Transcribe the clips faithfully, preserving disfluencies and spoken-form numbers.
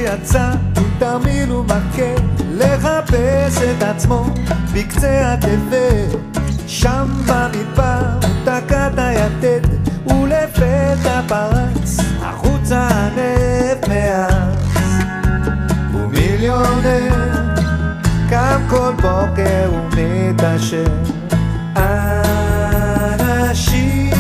יצא תרמיל ומקל לחפש את עצמו בקצה התבל, שם במדבר הוא תקע את היתד ולפתע פרץ החוצה הנפט מאז. הוא מיליונר, קם כל בוקר ומתעשר, אנשים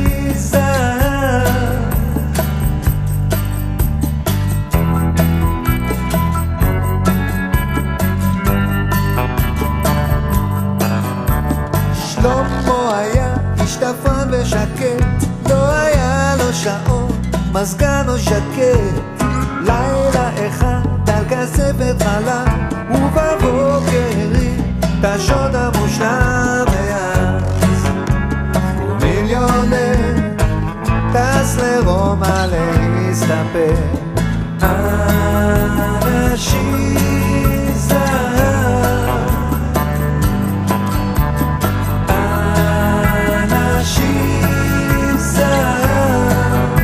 שלמה היה משתפן ושקט, לא היה לו שעון, מזגן או שקט. לילה אחד על כספת חלה ובבוקר הרים את השוד המושלם מאז. הוא מיליונר, טס לרומא להסתפר, אנשים זהב, אנשים זהב.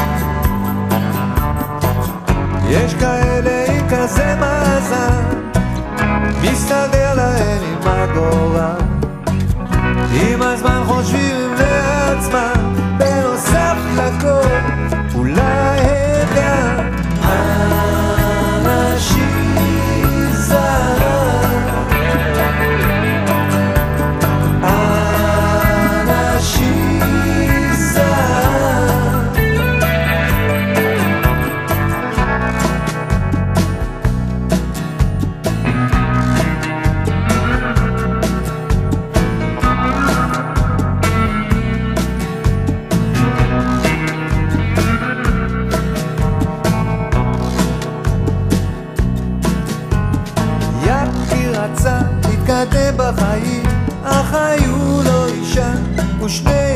יש כאלה עם כזה מאזן, מסתדר להם עם הגורל, עם הזמן חושבים לעצמם בנוסף לכל, אולי הם גם אנשים זהב, אנשים זהב. רצה להתקדם בחיים, אך היו לו אישה ושני